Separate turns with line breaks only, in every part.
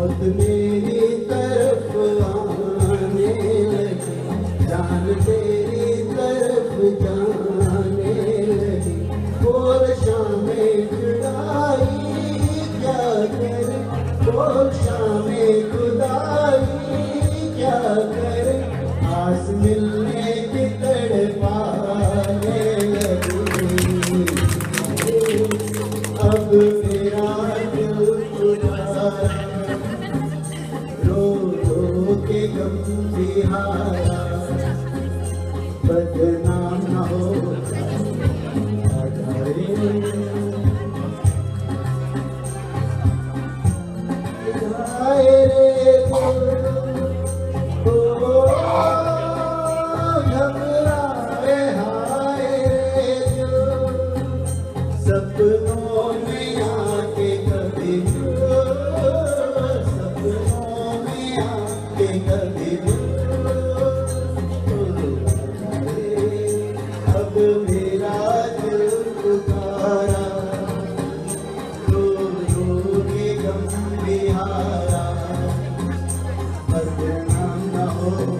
मौत मेरी तरफ आने लगी, जान तेरी तरफ जाने लगी। बोल शामे जुदाई क्या करे, बोल शामे जुदाई क्या करे, आस मिलने की तड़पाने लगी। अब मेरा दिल उदास, रो रो के गम दिहारा, बदनाम न हो सपनों में आके कभी, सपनों में आके कभी, अब मेरा दिल पुकारा, रो रो के गम बिहारा, बदनाम न हो।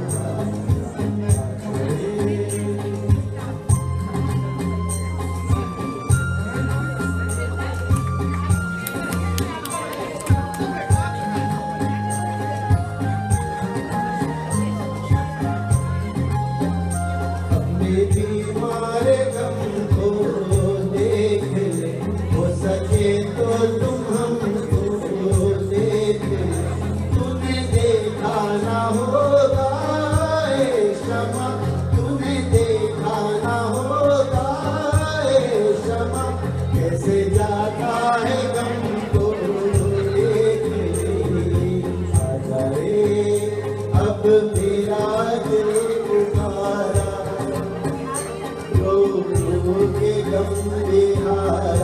बीमार गम को देख ले, हो सके तो तुम हमको देख ले। तूने देखा ना होगा ए शमा, तूने देखा ना होगा ए शमा, कैसे जाता है गम को देख ले। आजा रे अब मेरा दिल पुकारा, के गम बिहारा।